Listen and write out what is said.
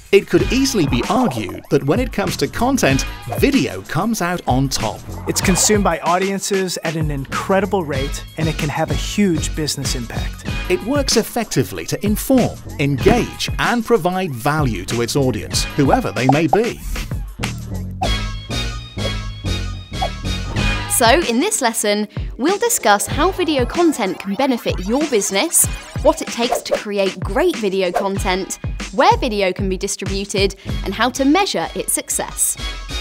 It could easily be argued that when it comes to content, video comes out on top. It's consumed by audiences at an incredible rate, and it can have a huge business impact. It works effectively to inform, engage, and provide value to its audience, whoever they may be. So, in this lesson, we'll discuss how video content can benefit your business, what it takes to create great video content, where video can be distributed, and how to measure its success.